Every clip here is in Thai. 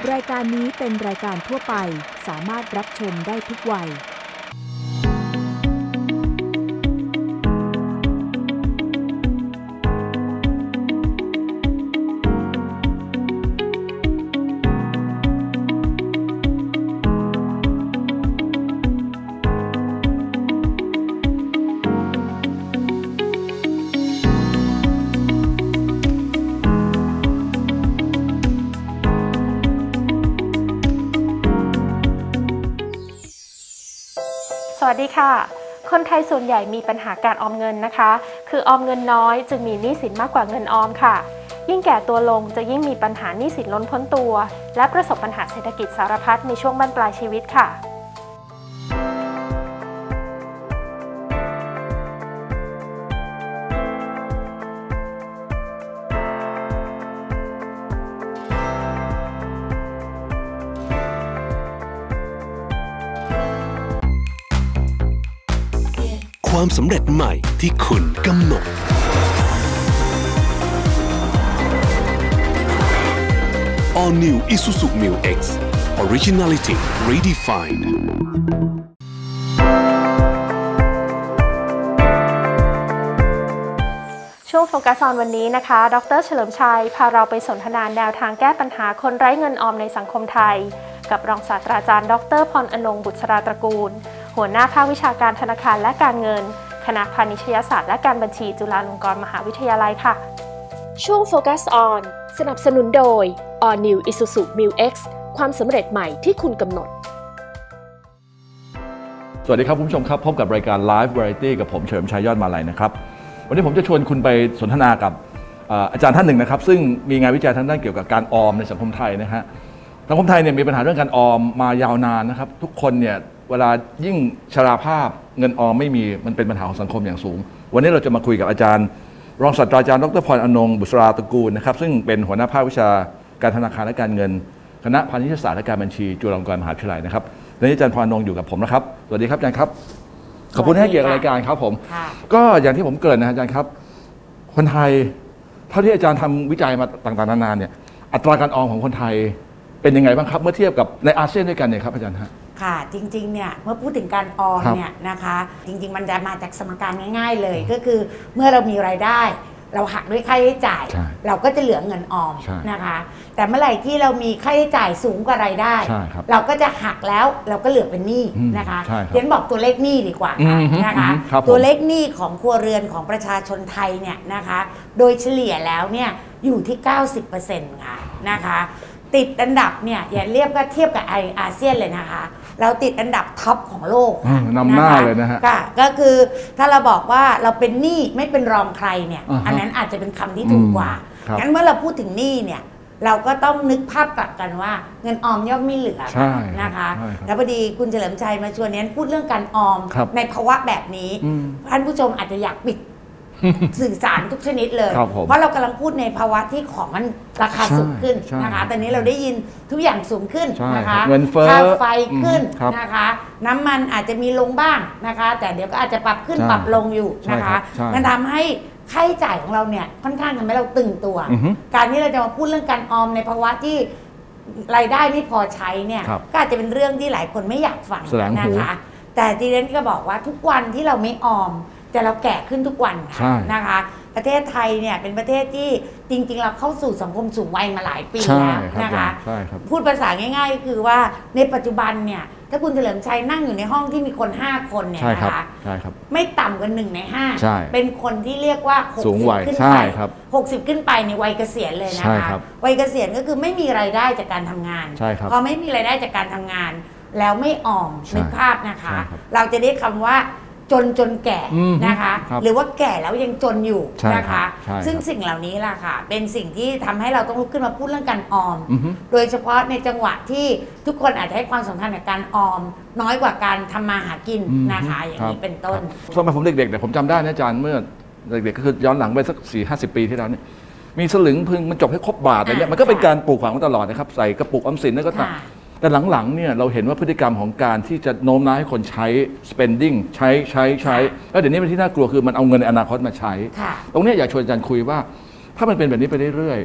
รายการนี้เป็นรายการทั่วไปสามารถรับชมได้ทุกวัยสวัสดีค่ะคนไทยส่วนใหญ่มีปัญหาการออมเงินนะคะคือออมเงินน้อยจึงมีหนี้สินมากกว่าเงินออมค่ะยิ่งแก่ตัวลงจะยิ่งมีปัญหาหนี้สินล้นพ้นตัวและประสบปัญหาเศรษฐกิจสารพัดในช่วงบั้นปลายชีวิตค่ะความสำเร็จใหม่ที่คุณกำหนด All New Isuzu Mu X Originality Redefined ช่วงโฟกัสออนวันนี้นะคะดร.เฉลิมชัยพาเราไปสนทนาแนวทางแก้ปัญหาคนไร้เงินออมในสังคมไทยกับรองศาสตราจารย์ดร.พรอนงค์บุษราตระกูลหัวหน้าภาควิชาการธนาคารและการเงินคณะพาณิชยศาสตร์และการบัญชีจุฬาลงกรณ์มหาวิทยาลัยค่ะช่วงโฟกัสออนสนับสนุนโดย All New Isuzu Mu X ความสำเร็จใหม่ที่คุณกำหนดสวัสดีครับคุณผู้ชมครับพบกับรายการ Live Variety กับผมเฉลิมชัยยอดมาลัยนะครับวันนี้ผมจะชวนคุณไปสนทนากับอาจารย์ท่านหนึ่งนะครับซึ่งมีงานวิจัยทางด้านเกี่ยวกับการออมในสังคมไทยนะฮะสังคมไทยเนี่ยมีปัญหาเรื่องการออมมายาวนานนะครับทุกคนเนี่ยเวลายิ่งชราภาพเงินออมไม่มีมันเป็นปัญหาของสังคมอย่างสูงวันนี้เราจะมาคุยกับอาจารย์รองศาสตราจารย์ดร.พรอนงค์บุษราตระกูลนะครับซึ่งเป็นหัวหน้าภาควิชาการธนาคารและการเงินคณะพาณิชยศาสตร์และการบัญชีจุฬาลงกรณ์มหาวิทยาลัยนะครับและอาจารย์พรอนงค์อยู่กับผมนะครับสวัสดีครับอาจารย์ครับขอบคุณที่ให้เกียรติรายการครับผมก็อย่างที่ผมเกริ่นนะอาจารย์ครับคนไทยเท่าที่อาจารย์ทำวิจัยมาต่างๆนานาเนี่ยอัตราการออมของคนไทยเป็นยังไงบ้างครับเมื่อเทียบกับในอาเซียนด้วยกันเนี่ยครับอาจารย์ฮะค่ะจริงๆเนี่ยเมื่อพูดถึงการออมเนี่ยนะคะจริงๆมันจะมาจากสมการง่ายๆเลยก็คือเมื่อเรามีรายได้เราหักด้วยค่าใช้จ่ายเราก็จะเหลือเงินออมนะคะแต่เมื่อไหร่ที่เรามีค่าใช้จ่ายสูงกว่ารายได้เราก็จะหักแล้วเราก็เหลือเป็นหนี้นะคะเรียนบอกตัวเลขหนี้ดีกว่านะคะตัวเลขหนี้ของครัวเรือนของประชาชนไทยเนี่ยนะคะโดยเฉลี่ยแล้วเนี่ยอยู่ที่ 90% ค่ะนะคะติดอันดับเนี่ยอย่าเรียกว่าเทียบกับอาเซียนเลยนะคะเราติดอันดับท็อปของโลกนำหน้าเลยนะฮะก็คือถ้าเราบอกว่าเราเป็นหนี้ไม่เป็นรองใครเนี่ยอันนั้นอาจจะเป็นคำที่ถูกกว่างั้นเมื่อเราพูดถึงหนี้เนี่ยเราก็ต้องนึกภาพกลับกันว่าเงินออมย่อมไม่เหลือนะคะแล้วพอดีคุณเฉลิมชัยมาชวนเน้นพูดเรื่องการออมในภาวะแบบนี้ท่านผู้ชมอาจจะอยากปิดสื่อสารทุกชนิดเลยเพราะเรากำลังพูดในภาวะที่ของมันราคาสูงขึ้นนะคะตอนนี้เราได้ยินทุกอย่างสูงขึ้นนะคะค่าไฟขึ้นนะคะน้ำมันอาจจะมีลงบ้างนะคะแต่เดี๋ยวก็อาจจะปรับขึ้นปรับลงอยู่นะคะมันทำให้ค่าใช้จ่ายของเราเนี่ยค่อนข้างทำให้เราตึงตัวการที่เราจะมาพูดเรื่องการออมในภาวะที่รายได้ไม่พอใช้เนี่ยก็อาจจะเป็นเรื่องที่หลายคนไม่อยากฟังนะคะแต่ทีนี้ก็บอกว่าทุกวันที่เราไม่ออมแต่เราแก่ขึ้นทุกวันนะคะประเทศไทยเนี่ยเป็นประเทศที่จริงๆเราเข้าสู่สังคมสูงวัยมาหลายปีแล้วนะคะพูดภาษาง่ายๆก็คือว่าในปัจจุบันเนี่ยถ้าคุณเฉลิมชัยนั่งอยู่ในห้องที่มีคน5คนเนี่ยนะคะไม่ต่ำกว่า1 ใน 5เป็นคนที่เรียกว่า60ขึ้นไป60ขึ้นไปในวัยเกษียณเลยนะคะวัยเกษียณก็คือไม่มีรายได้จากการทำงานพอไม่มีรายได้จากการทำงานแล้วไม่ออมนึกภาพนะคะเราจะได้คำว่าจนแก่นะคะหรือว่าแก่แล้วยังจนอยู่นะคะซึ่งสิ่งเหล่านี้ล่ะค่ะเป็นสิ่งที่ทำให้เราต้องลุกขึ้นมาพูดเรื่องการออมโดยเฉพาะในจังหวะที่ทุกคนอาจจะให้ความสำคัญกับการออมน้อยกว่าการทำมาหากินนะคะอย่างนี้เป็นต้นสมัยผมเด็กๆเนี่ยผมจำได้นะอาจารย์เมื่อเด็กๆก็คือย้อนหลังไปสัก 40-50 ปีที่แล้วเนี่ยมีสลึงพึงมันจบให้ครบบาทอะไรเนี่ยมันก็เป็นการปลูกฝังมาตลอดนะครับใส่กระปุกออมสินแล้วก็แต่หลังๆเนี่ยเราเห็นว่าพฤติกรรมของการที่จะโน้มน้าวให้คนใช้ spending ใช้แล้วเดี๋ยวนี้เป็นที่น่ากลัวคือมันเอาเงินในอนาคตมาใช้ตรงนี้อยากชวนอาจารย์คุยว่าถ้ามันเป็นแบบนี้ไปเรื่อยๆ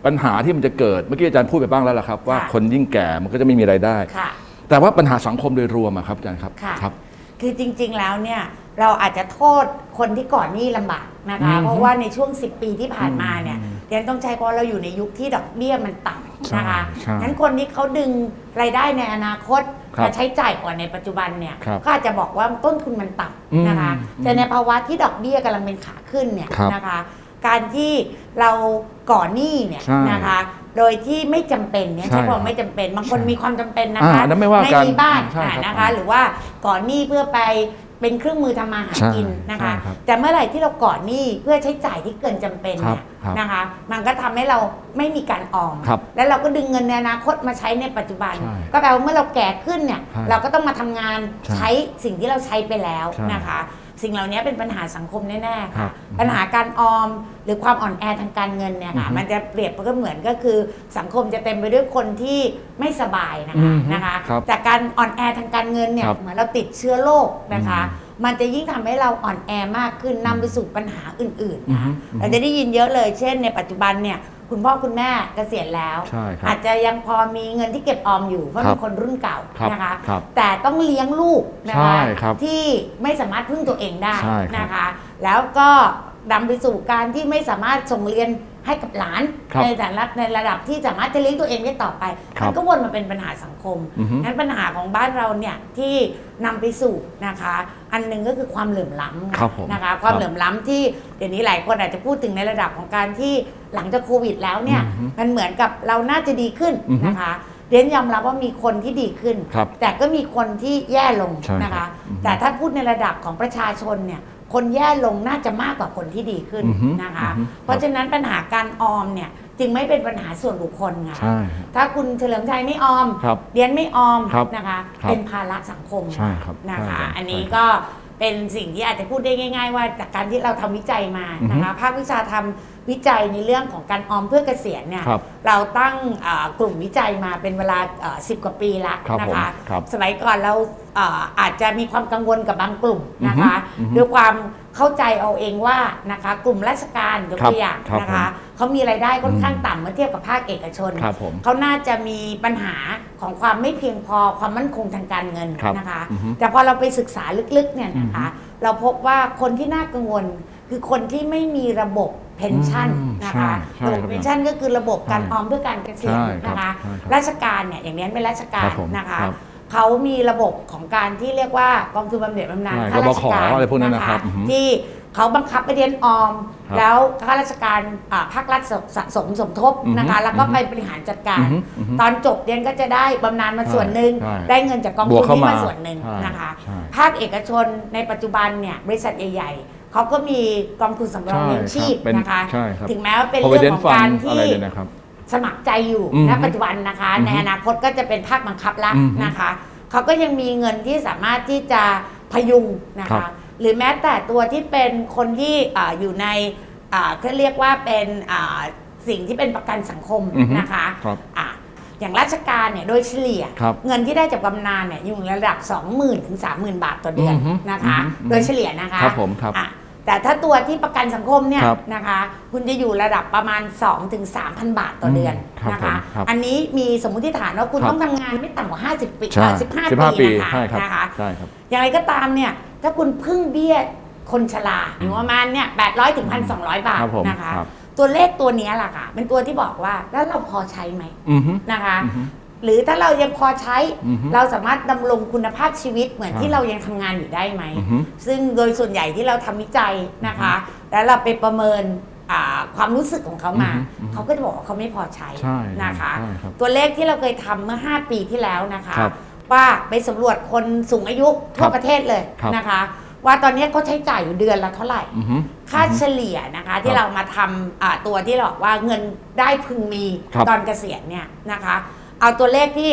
ปัญหาที่มันจะเกิดเมื่อกี้อาจารย์พูดไปบ้างแล้วล่ะครับว่าคนยิ่งแก่มันก็จะไม่มีรายได้แต่ว่าปัญหาสังคมโดยรวมครับอาจารย์ครับครับคือจริงๆแล้วเนี่ยเราอาจจะโทษคนที่ก่อนหนี้ลำบากนะคะเพราะว่าในช่วง10 ปีที่ผ่านมาเนี่ยเรียนต้องใช้เพราะเราอยู่ในยุคที่ดอกเบี้ยมันต่ำนะคะงั้นคนที่เขาดึงรายได้ในอนาคตมาใช้จ่ายก่อนในปัจจุบันเนี่ยก็อาจจะบอกว่าต้นทุนมันต่ำนะคะแต่ในภาวะที่ดอกเบี้ยกำลังเป็นขาขึ้นเนี่ยนะคะการที่เราก่อนหนี้เนี่ยนะคะโดยที่ไม่จำเป็นเนี่ยใช่เพราะไม่จำเป็นบางคนมีความจำเป็นนะคะไม่มีบ้านนะคะหรือว่าก่อนหนี้เพื่อไปเป็นเครื่องมือทำมาหากินนะคะแต่เมื่อไหร่ที่เราก่อนหนี้เพื่อใช้จ่ายที่เกินจำเป็นเนี่ยนะคะมันก็ทำให้เราไม่มีการออมแล้วเราก็ดึงเงินในอนาคตมาใช้ในปัจจุบันก็แปลว่าเมื่อเราแก่ขึ้นเนี่ยเราก็ต้องมาทำงานใช้สิ่งที่เราใช้ไปแล้วนะคะสิ่งเหล่านี้เป็นปัญหาสังคมแน่ๆค่ะปัญหาการออมหรือความอ่อนแอทางการเงินเนี่ยค่ะมันจะเปรียบก็เหมือนก็คือสังคมจะเต็มไปด้วยคนที่ไม่สบายนะคะจากการอ่อนแอทางการเงินเนี่ยเหมือนเราติดเชื้อโรคนะคะมันจะยิ่งทำให้เราอ่อนแอมากขึ้นนำไปสู่ปัญหาอื่นๆนะคะเราจะได้ยินเยอะเลยเช่นในปัจจุบันเนี่ยคุณพ่อคุณแม่เกษียณแล้วอาจจะยังพอมีเงินที่เก็บออมอยู่เพราะเป็นคนรุ่นเก่านะคะแต่ต้องเลี้ยงลูกนะคะที่ไม่สามารถพึ่งตัวเองได้นะคะแล้วก็นำไปสู่การที่ไม่สามารถส่งเรียนให้กับหลานในระดับที่สามารถจะเลี้ยงตัวเองได้ต่อไปมันก็วนมาเป็นปัญหาสังคมงั้นปัญหาของบ้านเราเนี่ยที่นำไปสู่นะคะอันนึงก็คือความเหลื่อมล้ำนะคะความเหลื่อมล้ำที่เดี๋ยวนี้หลายคนอาจจะพูดถึงในระดับของการที่หลังจากโควิดแล้วเนี่ยมันเหมือนกับเราน่าจะดีขึ้นนะคะเรียนยอมรับว่ามีคนที่ดีขึ้นแต่ก็มีคนที่แย่ลงนะคะแต่ถ้าพูดในระดับของประชาชนเนี่ยคนแย่ลงน่าจะมากกว่าคนที่ดีขึ้นนะคะเพราะฉะนั้นปัญหาการออมเนี่ยจึงไม่เป็นปัญหาส่วนบุคคลค่ะถ้าคุณเฉลิมชัยไม่ออมเรียนไม่ออมนะคะเป็นภาระสังคมนะคะอันนี้ก็เป็นสิ่งที่อาจจะพูดได้ง่ายๆว่าจากการที่เราทำวิจัยมานะคะภาควิชาทำวิจัยในเรื่องของการออมเพื่อเกษียณเนี่ยเราตั้งกลุ่มวิจัยมาเป็นเวลา10 กว่าปีแล้วนะคะสมัยก่อนเราอาจจะมีความกังวลกับบางกลุ่มนะคะด้วยความเข้าใจเอาเองว่านะคะกลุ่มราชการยกตัวอย่างนะคะเขามีรายได้ค่อนข้างต่ำเมื่อเทียบกับภาคเอกชนเขาน่าจะมีปัญหาของความไม่เพียงพอความมั่นคงทางการเงินนะคะแต่พอเราไปศึกษาลึกๆเนี่ยนะคะเราพบว่าคนที่น่ากังวลคือคนที่ไม่มีระบบเพนชั่นนะคะระบบเพนชั่นก็คือระบบการออมเพื่อการเกษียณนะคะราชการเนี่ยอย่างนี้เป็นราชการนะคะเขามีระบบของการที่เรียกว่ากองทุนบำเหน็จบำนาญข้าราชการอะไรพวกนั้นนะคะที่เขาบังคับไปเรียนออมแล้วข้าราชการภาครัฐสะสมสมทบนะคะแล้วก็ไปบริหารจัดการตอนจบเรียนก็จะได้บำนาญมาส่วนหนึ่งได้เงินจากกองทุนนี้มาส่วนหนึ่งนะคะภาคเอกชนในปัจจุบันเนี่ยบริษัทใหญ่ๆเขาก็มีกองทุนสำรองเลี้ยงชีพนะคะถึงแม้ว่าเป็นเรื่องของการที่สมัครใจอยู่ณปัจจุบันนะคะในอนาคตก็จะเป็นภาคบังคับแล้วนะคะเขาก็ยังมีเงินที่สามารถที่จะพยุงนะคะหรือแม้แต่ตัวที่เป็นคนที่อยู่ในเขาเรียกว่าเป็นสิ่งที่เป็นประกันสังคมนะคะอย่างราชการเนี่ยโดยเฉลี่ยเงินที่ได้จากบำนาญเนี่ยอยู่ในระดับ 20,000 ถึง 30,000 บาทต่อเดือนนะคะโดยเฉลี่ยนะคะแต่ถ้าตัวที่ประกันสังคมเนี่ยนะคะคุณจะอยู่ระดับประมาณ 2-3,000 บาทต่อเดือนนะคะอันนี้มีสมมุติฐานว่าคุณต้องทำงานไม่ต่ำกว่า50 ปี15 ปีนะคะอย่างไรก็ตามเนี่ยถ้าคุณพึ่งเบี้ยคนชราอยู่ประมาณเนี่ย800 ถึง 1,200 บาทนะคะตัวเลขตัวนี้แหละค่ะเป็นตัวที่บอกว่าแล้วเราพอใช้ไหมนะคะหรือถ้าเรายังพอใช้เราสามารถดำรงคุณภาพชีวิตเหมือนที่เรายังทำงานอยู่ได้ไหมซึ่งโดยส่วนใหญ่ที่เราทำวิจัยนะคะแล้วเราไปประเมินความรู้สึกของเขามาเขาก็จะบอกว่าเขาไม่พอใช้นะคะตัวเลขที่เราเคยทำเมื่อ5 ปีที่แล้วนะคะว่าไปสำรวจคนสูงอายุทั่วประเทศเลยนะคะว่าตอนนี้เขาใช้จ่ายอยู่เดือนละเท่าไหร่ค่าเฉลี่ยนะคะที่เรามาทำตัวที่เราบอกว่าเงินได้พึงมีตอนเกษียณเนี่ยนะคะเอาตัวเลขที่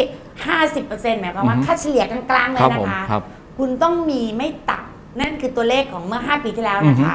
50% หมายความว่าค่าเฉลี่ยกลางๆเลยนะคะคุณต้องมีไม่ต่ำนั่นคือตัวเลขของเมื่อ5 ปีที่แล้วนะคะ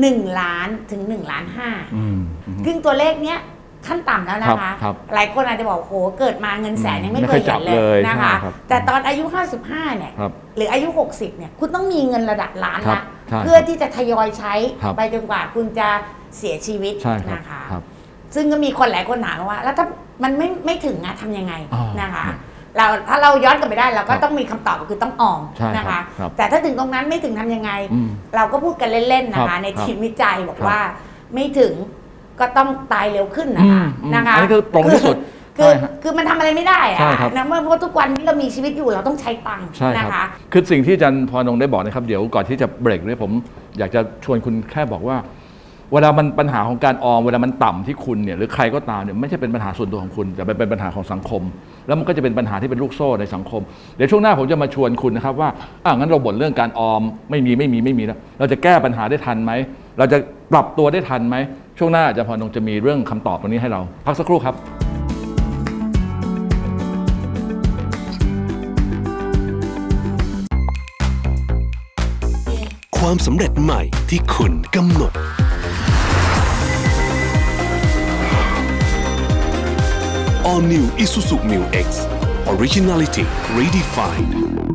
1 ล้านถึง1.5 ล้านซึ่งตัวเลขเนี้ยขั้นต่ำแล้วนะคะหลายคนอาจจะบอกโหเกิดมาเงินแสนยังไม่เคยเห็นเลยนะคะแต่ตอนอายุ55เนี่ยหรืออายุ60เนี่ยคุณต้องมีเงินระดับล้านละเพื่อที่จะทยอยใช้ไปจนกว่าคุณจะเสียชีวิตนะคะซึ่งก็มีคนหลายคนถามว่าแล้วถ้ามันไม่ถึงอะทำยังไงนะคะ ถ้าเราย้อนกลับไปได้เราก็ต้องมีคำตอบคือต้องออมนะคะแต่ถ้าถึงตรงนั้นไม่ถึงทำยังไงเราก็พูดกันเล่นๆนะคะในทีมวิจัยบอกว่าไม่ถึงก็ต้องตายเร็วขึ้นนะคะอันนี้คือตรงที่สุดคือมันทำอะไรไม่ได้อะนะเพราะทุกวันที่เรามีชีวิตอยู่เราต้องใช้ตังค์นะคะคือสิ่งที่อาจารย์พรนงได้บอกนะครับเดี๋ยวก่อนที่จะเบรกเนี่ยผมอยากจะชวนคุณแค่บอกว่าเวลามันปัญหาของการออมเวลามันต่ำที่คุณเนี่ยหรือใครก็ตามเนี่ยไม่ใช่เป็นปัญหาส่วนตัวของคุณแต่เป็นปัญหาของสังคมแล้วมันก็จะเป็นปัญหาที่เป็นลูกโซ่ในสังคมเดี๋ยวช่วงหน้าผมจะมาชวนคุณนะครับว่างั้นเราบ่นเรื่องการออมไม่มีแล้วเราจะแก้ปัญหาได้ทันไหมเราจะปรับตัวได้ทันไหมช่วงหน้าอาจารย์พรนงจะมีเรื่องคำตอบตรงนี้ให้เราพักสักครู่ครับความสำเร็จใหม่ที่คุณกำหนด All New Isuzu Mu X Originality Redefined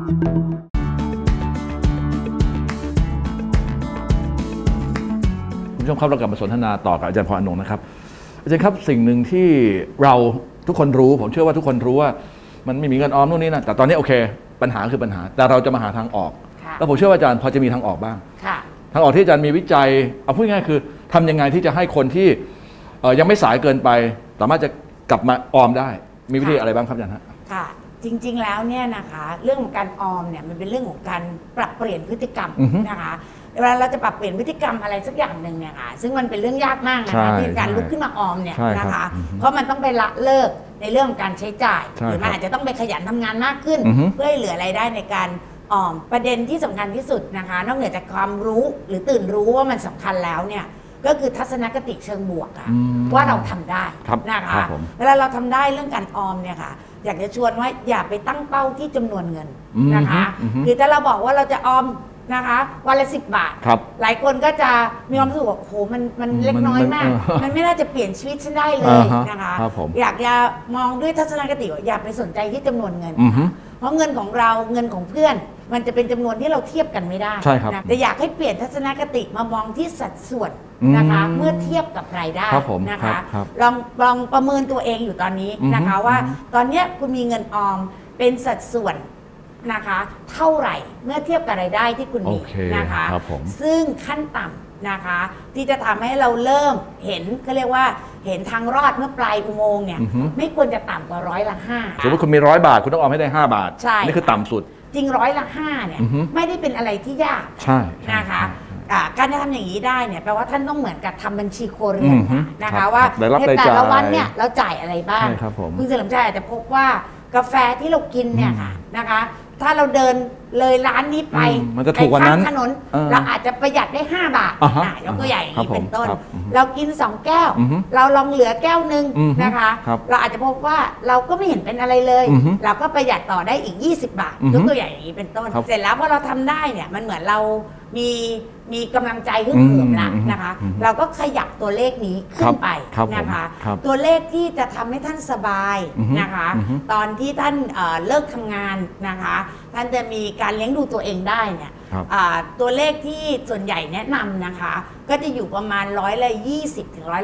คุณผู้ชมครับเรากลับมาสนทนาต่อกับอาจารย์พรอนงค์นะครับอาจารย์ครับสิ่งหนึ่งที่เราทุกคนรู้ผมเชื่อว่าทุกคนรู้ว่ามันไม่มีเงินออมนู่นนี่นะแต่ตอนนี้โอเคปัญหาคือปัญหาแต่เราจะมาหาทางออกแล้วผมเชื่อว่าอาจารย์พอจะมีทางออกบ้างทางออกที่อาจารย์มีวิจัยเอาพูดง่ายคือทำยังไงที่จะให้คนที่ยังไม่สายเกินไปสามารถจะกลับมาออมได้มีวิธีอะไรบ้างครับอาจารย์ฮะค่ะจริงๆแล้วเนี่ยนะคะเรื่องของการออมเนี่ยมันเป็นเรื่องของการปรับเปลี่ยนพฤติกรรมนะคะเวลาเราจะปรับเปลี่ยนพฤติกรรมอะไรสักอย่างหนึ่งเนี่ยค่ะซึ่งมันเป็นเรื่องยากมากนะคะที่การลุกขึ้นมาออมเนี่ยนะคะเพราะมันต้องไปละเลิกในเรื่องของการใช้จ่ายหรือมันอาจจะต้องไปขยันทำงานมากขึ้นเพื่อให้เหลือรายได้ในการออมประเด็นที่สำคัญที่สุดนะคะนอกเหนือจากความรู้หรือตื่นรู้ว่ามันสำคัญแล้วเนี่ยก็คือทัศนคติเชิงบวกค่ะว่าเราทำได้นะคะเวลาเราทำได้เรื่องการออมเนี่ยค่ะอยากจะชวนว่าอย่าไปตั้งเป้าที่จำนวนเงินนะคะคือถ้าเราบอกว่าเราจะออมนะคะวันละ10 บาทหลายคนก็จะมีความรู้สึกว่าโอ้โหมันเล็กน้อยมากมันไม่น่าจะเปลี่ยนชีวิตฉันได้เลยนะคะอยากจะมองด้วยทัศนคติว่าอย่าไปสนใจที่จำนวนเงินเพราะเงินของเราเงินของเพื่อนมันจะเป็นจำนวนที่เราเทียบกันไม่ได้นะแต่อยากให้เปลี่ยนทัศนคติมามองที่สัดส่วนนะคะเมื่อเทียบกับรายได้นะคะลองประเมินตัวเองอยู่ตอนนี้นะคะว่าตอนนี้คุณมีเงินออมเป็นสัดส่วนนะคะเท่าไหร่เมื่อเทียบกับรายได้ที่คุณมีนะคะซึ่งขั้นต่ำนะคะที่จะทำให้เราเริ่มเห็นเขาเรียกว่าเห็นทางรอดเมื่อปลายอุโมงค์เนี่ยไม่ควรจะต่ำกว่า5% สมมติคุณมี100 บาทคุณต้องออมให้ได้5 บาทนี่คือต่ำสุดจริง5%เนี่ยไม่ได้เป็นอะไรที่ยากนะคะการจะทำอย่างนี้ได้เนี่ยแปลว่าท่านต้องเหมือนกับทำบัญชีครัวเรือนนะคะว่าในแต่ละวันเนี่ยเราจ่ายอะไรบ้างคุณเฉลิมชัยอาจจะพบว่ากาแฟที่เรากินเนี่ยค่ะนะคะถ้าเราเดินเลยร้านนี้ไปมันจะถูกกว่านั้นถนนเราอาจจะประหยัดได้5 บาทยกตัวอย่างนี้เป็นต้นเรากิน2 แก้วเราลองเหลือแก้วนึงนะคะเราอาจจะพบว่าเราก็ไม่เห็นเป็นอะไรเลยเราก็ประหยัดต่อได้อีก20 บาทยกตัวอย่างนี้เป็นต้นเสร็จแล้วพอเราทำได้เนี่ยมันเหมือนเรามีกำลังใจขึ้นเพิ่มละนะคะเราก็ขยับตัวเลขนี้ขึ้นไปนะคะตัวเลขที่จะทำให้ท่านสบายนะคะตอนที่ท่านเลิกทำงานนะคะท่านจะมีการเลี้ยงดูตัวเองได้เนี่ยตัวเลขที่ส่วนใหญ่แนะนำนะคะก็จะอยู่ประมาณ20%ถึง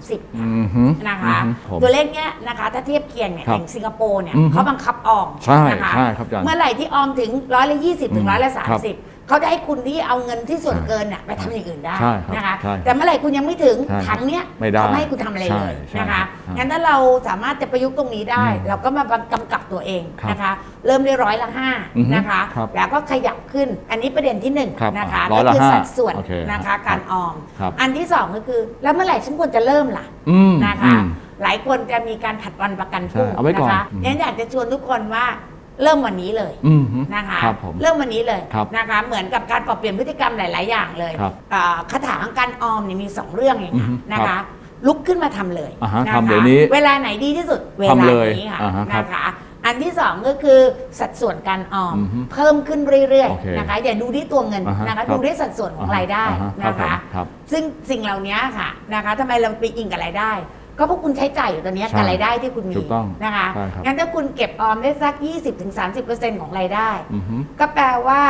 30%นะคะตัวเลขเนี้ยนะคะถ้าเทียบเคียงเนี่ยอย่างสิงคโปร์เนี่ยเขาบังคับออมนะคะเมื่อไหร่ที่ออมถึง20%ถึง30%เขาจะให้คุณที่เอาเงินที่ส่วนเกินไปทำอย่างอื่นได้นะคะแต่เมื่อไหร่คุณยังไม่ถึงถังเนี้ยเขาไม่ให้คุณทำอะไรเลยนะคะงั้นถ้าเราสามารถจะประยุกต์ตรงนี้ได้เราก็มากำกับตัวเองนะคะเริ่มได้5%นะคะแล้วก็ขยับขึ้นอันนี้ประเด็นที่1นะคะก็คือสัดส่วนนะคะการออมอันที่2ก็คือแล้วเมื่อไหร่ฉันควรจะเริ่มล่ะนะคะหลายคนจะมีการผัดวันประกันพรุ่งนะคะงั้นอยากจะชวนทุกคนว่าเริ่มวันนี้เลยนะคะเริ่มวันนี้เลยนะคะเหมือนกับการปรับเปลี่ยนพฤติกรรมหลายๆอย่างเลยคาถาของการออมเนี่ยมี2 เรื่องอย่างนี้นะคะลุกขึ้นมาทำเลยนะคะเวลาไหนดีที่สุดเวลานี้ค่ะนะคะอันที่2ก็คือสัดส่วนการออมเพิ่มขึ้นเรื่อยๆนะคะอย่าดูที่ตัวเงินนะคะดูที่สัดส่วนของรายได้นะคะซึ่งสิ่งเหล่านี้ค่ะนะคะทำไมเราไปอิงกับรายได้ก็เพราะคุณใช้จ่ายอยู่ตอนนี้กับรายได้ที่คุณมีนะคะงั้นถ้าคุณเก็บออมได้สัก 20-30% ของรายได้ก็แปลว่า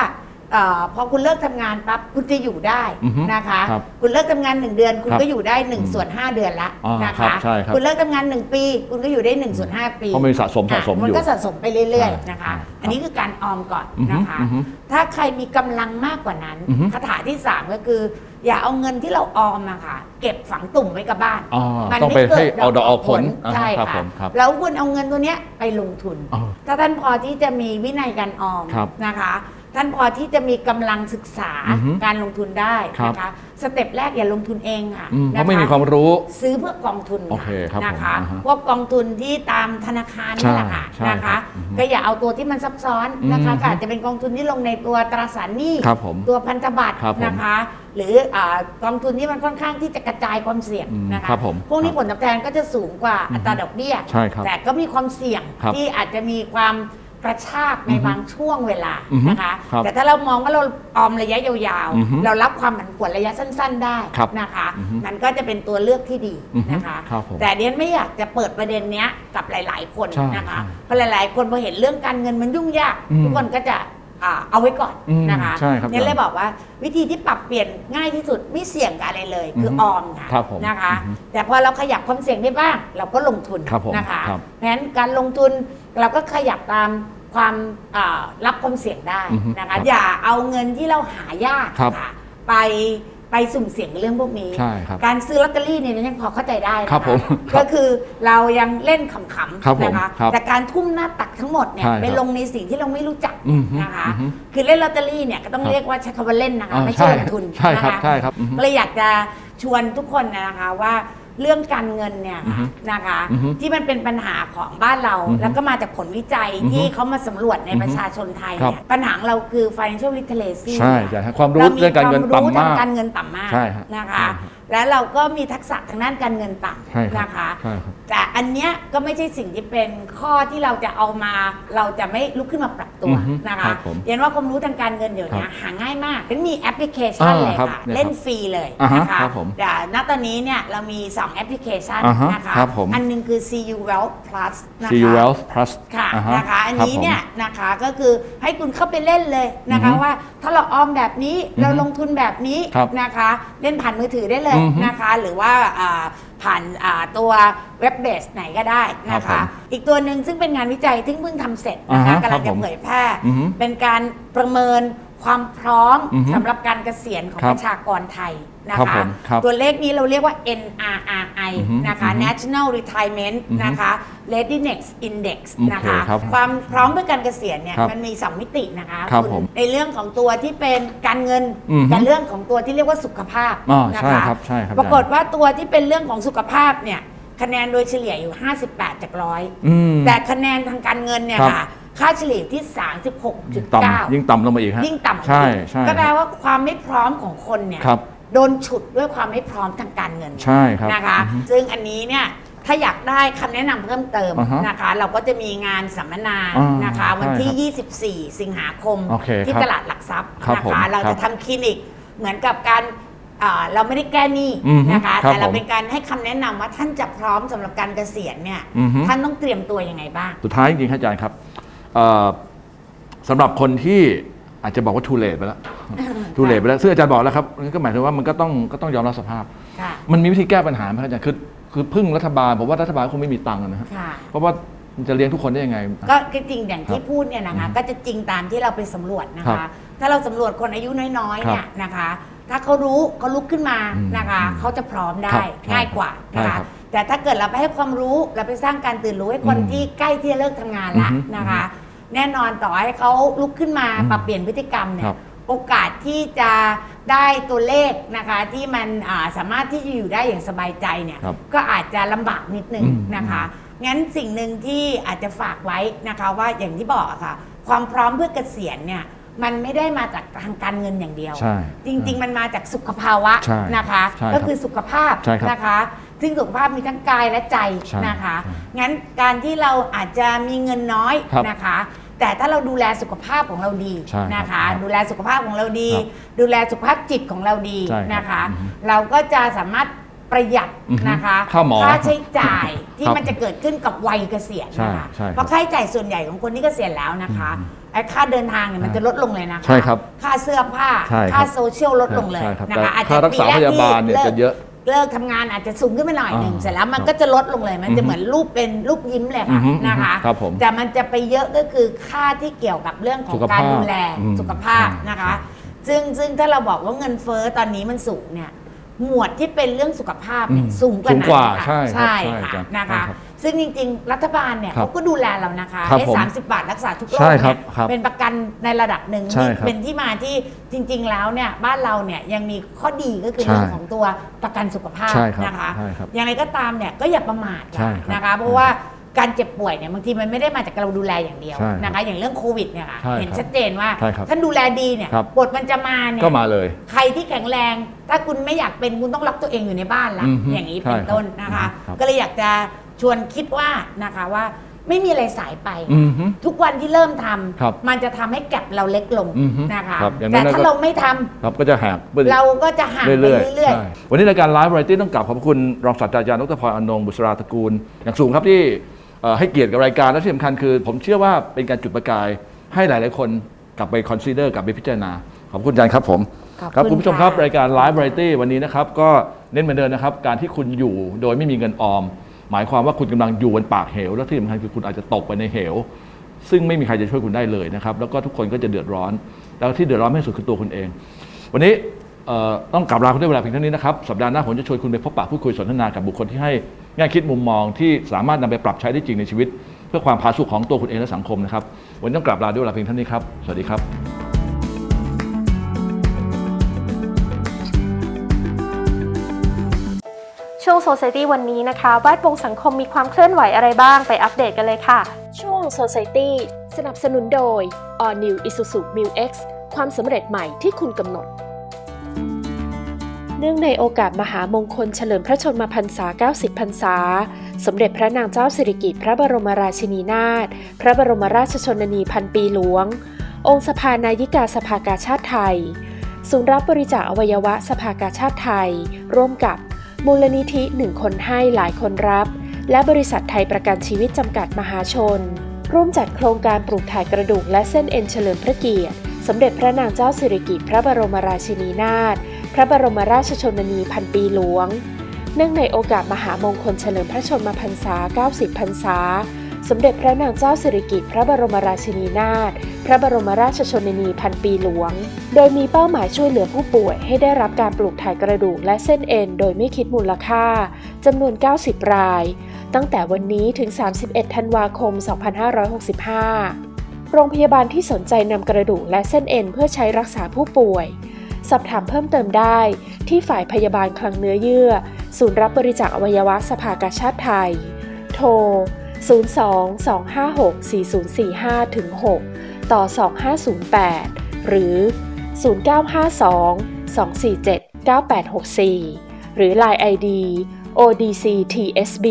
พอคุณเลิกทำงานปั๊บคุณจะอยู่ได้นะคะ คุณเลิกทำงาน1 เดือนคุณก็อยู่ได้1/5 เดือนละนะคะคุณเลิกทำงาน1 ปีคุณก็อยู่ได้1/5 ปีเพราะมันสะสมอยู่มันก็สะสมไปเรื่อยๆนะคะอันนี้คือการออมก่อนนะคะถ้าใครมีกำลังมากกว่านั้นคาถาที่3ก็คืออย่าเอาเงินที่เราออมนะคะเก็บฝังตุ่มไว้กับบ้านมันไม่เกิดดอกออกผลใช่ค่ะแล้วคุณเอาเงินตัวเนี้ยไปลงทุนถ้าท่านพอที่จะมีวินัยการออมนะคะท่านพอที่จะมีกำลังศึกษาการลงทุนได้นะคะสเต็ปแรกอย่าลงทุนเองค่ะเพราะไม่มีความรู้ซื้อเพื่อกองทุนนะคะพวกกองทุนที่ตามธนาคารนี่แหละค่ะนะคะก็อย่าเอาตัวที่มันซับซ้อนนะคะอาจจะเป็นกองทุนที่ลงในตัวตราสารหนี้ตัวพันธบัตรนะคะหรือกองทุนที่มันค่อนข้างที่จะกระจายความเสี่ยงนะคะพวกนี้ผลตอบแทนก็จะสูงกว่าอัตราดอกเบี้ยแต่ก็มีความเสี่ยงที่อาจจะมีความกระชากในบางช่วงเวลานะคะแต่ถ้าเรามองว่าเราออมระยะยาวๆเรารับความผันผวนระยะสั้นๆได้นะคะมันก็จะเป็นตัวเลือกที่ดีนะคะแต่เดียนไม่อยากจะเปิดประเด็นนี้กับหลายๆคนนะคะเพราะหลายๆคนพอเห็นเรื่องการเงินมันยุ่งยากทุกคนก็จะเอาไว้ก่อนนะคะเนี่ยเลยบอกว่าวิธีที่ปรับเปลี่ยนง่ายที่สุดไม่เสี่ยงกับอะไรเลยคือออมค่ะนะคะแต่พอเราขยับความเสี่ยงได้บ้างเราก็ลงทุนนะคะเพราะฉะนั้นการลงทุนเราก็ขยับตามความรับความเสี่ยงได้นะคะอย่าเอาเงินที่เราหายากไปสุ่มเสี่ยงเรื่องพวกนี้การซื้อลอตเตอรี่เนี่ยยังพอเข้าใจได้นะคะก็คือเรายังเล่นขำๆนะคะแต่การทุ่มหน้าตักทั้งหมดเนี่ยไปลงในสิ่งที่เราไม่รู้จักนะคะคือเล่นลอตเตอรี่เนี่ยก็ต้องเรียกว่าใช้คำว่าเล่นนะคะไม่ใช่ลงทุนนะคะเลยอยากจะชวนทุกคนนะคะว่าเรื่องการเงินเนี่ยนะคะที่มันเป็นปัญหาของบ้านเราแล้วก็มาจากผลวิจัยที่เขามาสำรวจในประชาชนไทยเนี่ยปัญหาเราคือ financial literacy ใช่ความรู้เรื่องการเงินต่ำมากการเงินต่ำมากนะคะและเราก็มีทักษะทางด้านการเงินต่ำนะคะแต่อันเนี้ยก็ไม่ใช่สิ่งที่เป็นข้อที่เราจะเอามาเราจะไม่ลุกขึ้นมาปรับตัวนะคะเห็นว่าความรู้ทางการเงินเดี๋ยวนี้หาง่ายมากมีแอปพลิเคชันเลยค่ะเล่นฟรีเลยนะคะแต่ณตอนนี้เนี่ยเรามี2แอปพลิเคชันนะคะอันนึงคือ CU Wealth Plus นะคะ CU Wealth Plus ค่ะนะคะอันนี้เนี่ยนะคะก็คือให้คุณเข้าไปเล่นเลยนะคะว่าถ้าเราออมแบบนี้เราลงทุนแบบนี้นะคะเล่นผ่านมือถือได้เลยนะคะหรือว่าผ่านตัวเว็บเบสไหนก็ได้นะคะอีกตัวหนึ่งซึ่งเป็นงานวิจัยที่เพิ่งทำเสร็จนะคะกำลังจะเผยแพร่เป็นการประเมินความพร้อมสำหรับการเกษียณของประชากรไทยนะคะตัวเลขนี้เราเรียกว่า NRRI นะคะ National Retirement นะคะ Readiness Index นะคะความพร้อมเพื่อการเกษียณเนี่ยมันมี2มิตินะคะในเรื่องของตัวที่เป็นการเงินกับเรื่องของตัวที่เรียกว่าสุขภาพนะคะปรากฏว่าตัวที่เป็นเรื่องของสุขภาพเนี่ยคะแนนโดยเฉลี่ยอยู่58จาก100แต่คะแนนทางการเงินเนี่ยค่ะค่าเฉลี่ยที่ 36.9 ยิ่งต่ำลงมาอีกฮะยิ่งต่ำใช่ก็แปลว่าความไม่พร้อมของคนเนี่ยโดนฉุดด้วยความไม่พร้อมทางการเงินใช่ครับนะคะซึ่งอันนี้เนี่ยถ้าอยากได้คำแนะนำเพิ่มเติมนะคะเราก็จะมีงานสัมมนานะคะวันที่24สิงหาคมที่ตลาดหลักทรัพย์นะคะเราจะทำคลินิกเหมือนกับการเราไม่ได้แก้หนี้นะคะแต่เราเป็นการให้คำแนะนำว่าท่านจะพร้อมสำหรับการเกษียณเนี่ยท่านต้องเตรียมตัวยังไงบ้างสุดท้ายจริงๆอาจารย์ครับสำหรับคนที่อาจจะบอกว่าทูเลตไปแล้วทูเลตไปแล้วซึ่งอาจารย์บอกแล้วครับก็หมายถึงว่ามันก็ต้องยอมรับสภาพมันมีวิธีแก้ปัญหาไหมอาจารย์คือพึ่งรัฐบาลผมว่ารัฐบาลคงไม่มีตังค์นะครับเพราะว่ามันจะเลี้ยงทุกคนได้ยังไงก็จริงอย่างที่พูดเนี่ยนะคะก็จะจริงตามที่เราไปสำรวจนะคะถ้าเราสำรวจคนอายุน้อยๆเนี่ยนะคะถ้าเขารู้เขาลุกขึ้นมานะคะเขาจะพร้อมได้ง่ายกว่านะคะแต่ถ้าเกิดเราไปให้ความรู้เราไปสร้างการตื่นรู้ให้คนที่ใกล้ที่จะเลิกทำงานแล้วนะคะแน่นอนต่อให้เขาลุกขึ้นมาปรับเปลี่ยนพฤติกรรมเนี่ยโอกาสที่จะได้ตัวเลขนะคะที่มันสามารถที่จะอยู่ได้อย่างสบายใจเนี่ยก็อาจจะลำบากนิดนึงนะคะงั้นสิ่งหนึ่งที่อาจจะฝากไว้นะคะว่าอย่างที่บอกค่ะความพร้อมเพื่อเกษียณเนี่ยมันไม่ได้มาจากทางการเงินอย่างเดียวจริงๆมันมาจากสุขภาวะนะคะก็คือสุขภาพนะคะซึ่งสุขภาพมีทั้งกายและใจนะคะงั้นการที่เราอาจจะมีเงินน้อยนะคะแต่ถ้าเราดูแลสุขภาพของเราดีนะคะดูแลสุขภาพของเราดีดูแลสุขภาพจิตของเราดีนะคะเราก็จะสามารถประหยัดนะคะค่าใช้จ่ายที่มันจะเกิดขึ้นกับวัยเกษียณนะคะเพราะค่าใช้จ่ายส่วนใหญ่ของคนที่เกษียณแล้วนะคะไอ้ค่าเดินทางเนี่ยมันจะลดลงเลยนะคะใช่ครับค่าเสื้อผ้าค่าโซเชียลลดลงเลยนะคะอาจจะค่ารักษาพยาบาลเนี่ยจะเยอะเลิกทำงานอาจจะสูงขึ้นไปหน่อยหนึ่งเสร็จแล้วมันก็จะลดลงเลยมันจะเหมือนรูปเป็นรูปยิ้มเลยค่ะนะคะแต่มันจะไปเยอะก็คือค่าที่เกี่ยวกับเรื่องของการดูแลสุขภาพนะคะซึ่งถ้าเราบอกว่าเงินเฟ้อตอนนี้มันสูงเนี่ยหมวดที่เป็นเรื่องสุขภาพเนี่ยสูงกว่าใช่ค่ะนะคะซึ่งจริงๆรัฐบาลเนี่ยเขาก็ดูแลเรานะคะให้30 บาทรักษาทุกโรคเนี่ยเป็นประกันในระดับหนึ่งเป็นที่มาที่จริงๆแล้วเนี่ยบ้านเราเนี่ยยังมีข้อดีก็คือเรื่องของตัวประกันสุขภาพนะคะอย่างไรก็ตามเนี่ยก็อย่าประมาทนะคะเพราะว่าการเจ็บป่วยเนี่ยบางทีมันไม่ได้มาจากเราดูแลอย่างเดียวนะคะอย่างเรื่องโควิดเนี่ยค่ะเห็นชัดเจนว่าท่านดูแลดีเนี่ยบทมันจะมาเนี่ยก็มาเลยใครที่แข็งแรงถ้าคุณไม่อยากเป็นคุณต้องล็อกตัวเองอยู่ในบ้านละอย่างนี้เป็นต้นนะคะก็เลยอยากจะชวนคิดว่านะคะว่าไม่มีอะไรสายไปทุกวันที่เริ่มทำมันจะทำให้แก็บเราเล็กลงนะคะแต่ถ้าเราไม่ทำก็จะห่างเราก็จะห่างไปเรื่อยๆวันนี้รายการไลฟ์วาไรตี้ต้องกราบขอบคุณรองศาสตราจารย์ดร.พร อนงค์ บุษราตระกูลอย่างสูงครับที่ให้เกียรติกับรายการและที่สำคัญคือผมเชื่อว่าเป็นการจุดประกายให้หลายๆคนกลับไปคอนซีเดอร์กลับไปพิจารณาขอบคุณอาจารย์ครับผมครับคุณผู้ชมครับรายการไลฟ์วาไรตี้วันนี้นะครับก็เน้นเหมือนเดิมนะครับการที่คุณอยู่โดยไม่มีเงินออมหมายความว่าคุณกำลังอยู่บนปากเหวและที่สำคัญคือคุณอาจจะตกไปในเหวซึ่งไม่มีใครจะช่วยคุณได้เลยนะครับแล้วก็ทุกคนก็จะเดือดร้อนแล้วที่เดือดร้อนมากที่สุดคือตัวคุณเองวันนี้ต้องกลับลาคุณด้วยเวลาเพียงเท่านี้นะครับสัปดาห์หน้าผมจะชวนคุณไปพบปะพูดคุยสนทนากับบุคคลที่ให้แง่คิดมุมมองที่สามารถนำไปปรับใช้ได้จริงในชีวิตเพื่อความผาสุกของตัวคุณเองและสังคมนะครับวันนี้ต้องกลับลาด้วยเวลาเพียงเท่านี้ครับสวัสดีครับช่วง Society วันนี้นะคะแวดวงสังคมมีความเคลื่อนไหวอะไรบ้างไปอัปเดตกันเลยค่ะช่วง Society สนับสนุนโดย All New Isuzu Mu-X ความสำเร็จใหม่ที่คุณกำหนดเนื่องในโอกาสมหามงคลเฉลิมพระชนมพรรษา90 พรรษาสมเด็จพระนางเจ้าสิริกิติ์พระบรมราชินีนาถพระบรมราชชนนีพันปีหลวงองค์สภานายิกาสภากาชาติไทยศูนย์รับบริจาคอวัยวะสภากาชาติไทยร่วมกับมูลนิธิ1 คนให้หลายคนรับและบริษัทไทยประกันชีวิตจำกัดมหาชนร่วมจัดโครงการปลูกถ่ายกระดูกและเส้นเอ็นเฉลิมพระเกียรติสมเด็จพระนางเจ้าสิริกิติ์พระบรมราชินีนาถพระบรมราชชนนีพันปีหลวงเนื่องในโอกาสมหามงคลเฉลิมพระชนมพรรษา90 พรรษาสมเด็จพระนางเจ้าสิริกิติ์พระบรมราชินีนาถพระบรมราชชนนีพันปีหลวงโดยมีเป้าหมายช่วยเหลือผู้ป่วยให้ได้รับการปลูกถ่ายกระดูกและเส้นเอ็นโดยไม่คิดมูลค่าจำนวน90 รายตั้งแต่วันนี้ถึง31 ธันวาคม 2565โรงพยาบาลที่สนใจนำกระดูกและเส้นเอ็นเพื่อใช้รักษาผู้ป่วยสอบถามเพิ่มเติมได้ที่ฝ่ายพยาบาลคลังเนื้อเยื่อศูนย์รับบริจาคอวัยวะสภากาชาติไทยโทร02-256-4045-6 ต่อ 2508 หรือ 0952-247-9864 หรือ LINE ID ODCTSB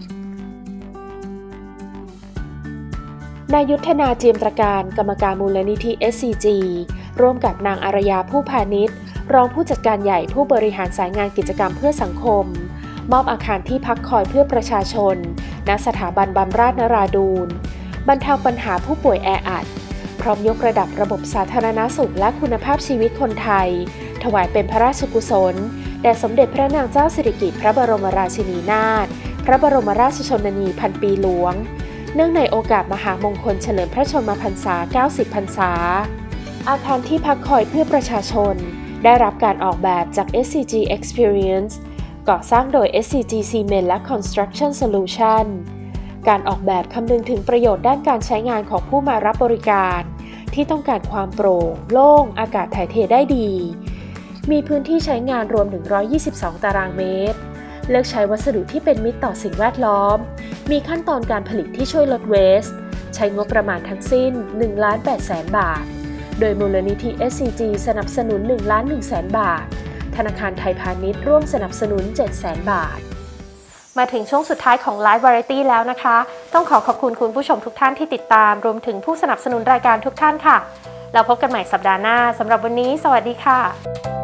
นายยุทธนาเจียมตระการกรรมการมูลนิธิ SCG ร่วมกับนางอารยาผู้พาณิชย์รองผู้จัดการใหญ่ผู้บริหารสายงานกิจกรรมเพื่อสังคมมอบอาคารที่พักคอยเพื่อประชาชนณสถาบันบำราศนราดูรบรรเทาปัญหาผู้ป่วยแออัดพร้อมยกระดับระบบสาธารณสุขและคุณภาพชีวิตคนไทยถวายเป็นพระราชกุศลแด่สมเด็จพระนางเจ้าสิริกิติ์พระบรมราชินีนาถพระบรมราชชนนีพันปีหลวงเนื่องในโอกาสมหามงคลเฉลิมพระชนมพรรษา90 พรรษาอาคารที่พักคอยเพื่อประชาชนได้รับการออกแบบจาก SCG Experience ก่อสร้างโดย SCG Cement และ Construction Solution การออกแบบคำนึงถึงประโยชน์ด้านการใช้งานของผู้มารับบริการที่ต้องการความโปร่งโล่งอากาศถ่ายเทได้ดีมีพื้นที่ใช้งานรวม122 ตารางเมตรเลือกใช้วัสดุที่เป็นมิตรต่อสิ่งแวดล้อมมีขั้นตอนการผลิตที่ช่วยลดเวสต์ใช้งบประมาณทั้งสิ้น 1,800,000 บาทโดยมูลนิธิ SCG สนับสนุน 1,100,000 บาทธนาคารไทยพาณิชย์ร่วมสนับสนุน 700,000 บาทมาถึงช่วงสุดท้ายของ Live Variety แล้วนะคะต้องขอบคุณคุณผู้ชมทุกท่านที่ติดตามรวมถึงผู้สนับสนุนรายการทุกท่านค่ะแล้วพบกันใหม่สัปดาห์หน้าสำหรับวันนี้สวัสดีค่ะ